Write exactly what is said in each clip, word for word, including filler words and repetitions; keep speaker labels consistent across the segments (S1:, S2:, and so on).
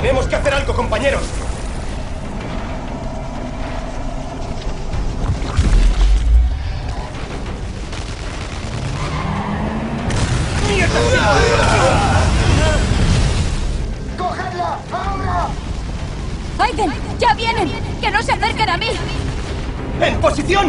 S1: Tenemos que hacer algo, compañeros.
S2: ¡Cogedla! ¡Ahora!
S3: ¡Aiden! ¡Ya vienen! ¡Que no se acerquen a mí!
S1: ¡En posición!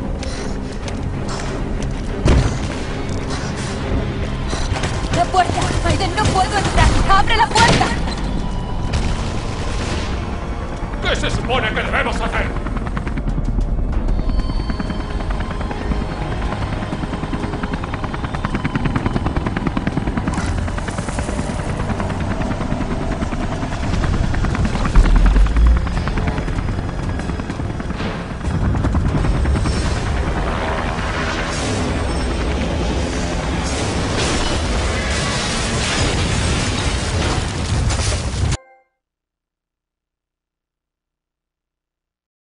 S3: ¡La puerta! ¡Aiden, no puedo entrar! ¡Abre la puerta!
S4: ¿Qué se supone que debemos hacer?